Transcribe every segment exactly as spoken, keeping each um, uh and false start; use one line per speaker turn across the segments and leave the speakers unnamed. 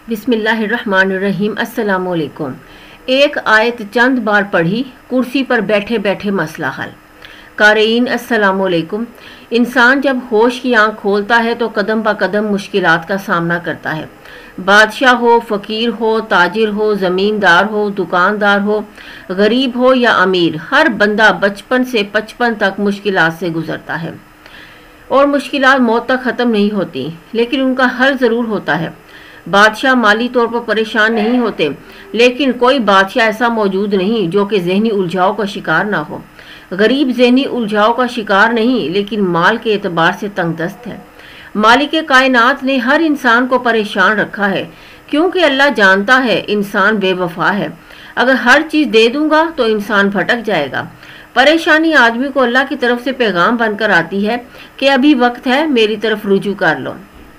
بسم اللہ الرحمن الرحیم۔ السلام علیکم۔ ایک آیت چند بار پڑھی، کرسی پر بیٹھے بیٹھے مسئلہ حل۔ قارئین السلام علیکم۔ انسان جب ہوش کی آنکھ کھولتا ہے تو قدم با قدم مشکلات کا سامنا کرتا ہے۔ بادشاہ ہو، فقیر ہو، تاجر ہو، زمیندار ہو، دکاندار ہو، غریب ہو یا امیر، ہر بندہ بچپن سے پچپن تک مشکلات سے گزرتا ہے اور مشکلات موت تک ختم نہیں ہوتی، لیکن ان کا حل ضرور ہوتا ہے۔ بادشاہ مالی طور پر پریشان نہیں ہوتے، لیکن کوئی بادشاہ ایسا موجود نہیں جو کہ ذہنی الجھاؤ کا شکار نہ ہو۔ غریب ذہنی الجھاؤ کا شکار نہیں، لیکن مال کے اعتبار سے تنگ دست ہے۔ مالک کائنات نے ہر انسان کو پریشان رکھا ہے، کیونکہ اللہ جانتا ہے انسان بے وفا ہے۔ اگر ہر چیز دے دوں گا تو انسان بھٹک جائے گا۔ پریشانی آدمی کو اللہ کی طرف سے پیغام بن کر آتی ہے کہ ابھی وقت ہے، میری طرف رجوع کر لو۔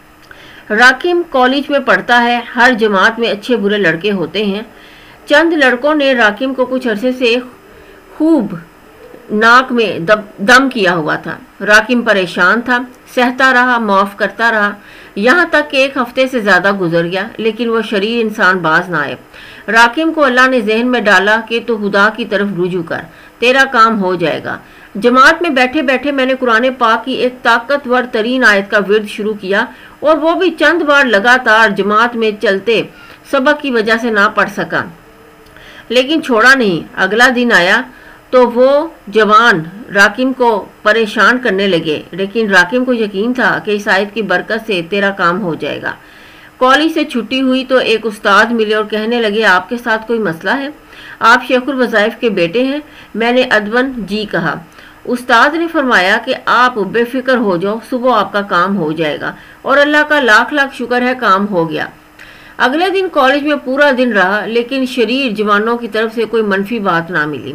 راکم کالج میں پڑھتا ہے۔ ہر جماعت میں اچھے برے لڑکے ہوتے ہیں۔ چند لڑکوں نے راکم کو کچھ عرصے سے خوب ناک میں دم کیا ہوا تھا۔ راکم پریشان تھا، سہتا رہا، معاف کرتا رہا، یہاں تک کہ ایک ہفتے سے زیادہ گزر گیا، لیکن وہ شریر انسان باز نہ آئے۔ راکم کو اللہ نے ذہن میں ڈالا کہ تو خدا کی طرف رجوع کر، تیرا کام ہو جائے گا۔ جماعت میں بیٹھے بیٹھے میں نے قرآن پاک کی ایک طاقتور ترین آیت کا ورد شروع کیا، اور وہ بھی چند بار لگاتار جماعت میں چلتے سبق کی وجہ سے نہ پڑھ سکا، لیکن چھوڑا نہیں۔ اگلا دن آیا تو وہ جوان راکم کو پریشان کرنے لگے، لیکن راکم کو یقین تھا کہ اس آیت کی برکت سے تیرا کام ہو جائے گا۔ کالج سے چھٹی ہوئی تو ایک استاد ملے اور کہنے لگے، آپ کے ساتھ کوئی مسئلہ ہے؟ آپ شیخ الوظائف کے بیٹے ہیں؟ میں نے ادباً جی کہا۔ استاد نے فرمایا کہ آپ بے فکر ہو جاؤ، صبح آپ کا کام ہو جائے گا، اور اللہ کا لاکھ لاکھ شکر ہے کام ہو گیا۔ اگلے دن کالج میں پورا دن رہا، لیکن شریر جوانوں کی طرف سے کوئی منفی بات نہ ملی۔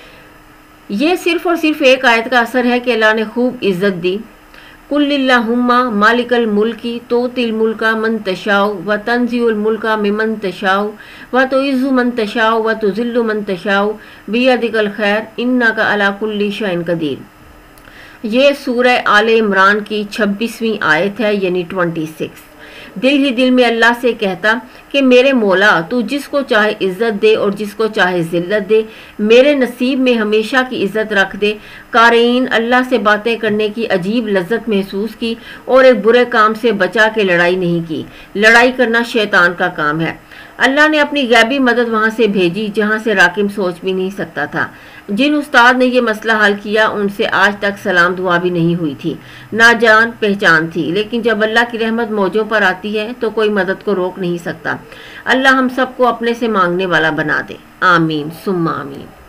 یہ صرف اور صرف ایک آیت کا اثر ہے کہ اللہ نے خوب عزت دی۔ قل اللہم مالک الملک تؤتی الملک من تشاء وتنزع الملک ممن تشاء وتعز من تشاء وتذل من تشاء بیدک الخیر انک علی کل شیء قدیر۔ یہ سورہ آل عمران کی چھبیسویں آیت ہے، یعنی چھبیس۔ دل ہی دل میں اللہ سے کہتا کہ میرے مولا، تو جس کو چاہے عزت دے اور جس کو چاہے ذلت دے، میرے نصیب میں ہمیشہ کی عزت رکھ دے۔ قارئین، اللہ سے باتیں کرنے کی عجیب لذت محسوس کی اور ایک برے کام سے بچا کے لڑائی نہیں کی۔ لڑائی کرنا شیطان کا کام ہے۔ اللہ نے اپنی غیبی مدد وہاں سے بھیجی جہاں سے راکم سوچ بھی نہیں سکتا تھا۔ جن استاد نے یہ مسئلہ حل کیا ان سے آج تک سلام دعا بھی نہیں ہوئی تھی، نہ جان پہچان تھی، لیکن جب اللہ کی رحمت موجوں پر آتی ہے تو کوئی مدد کو روک نہیں سکتا۔ اللہ ہم سب کو اپنے سے مانگنے والا بنا دے، آمین ثم آمین۔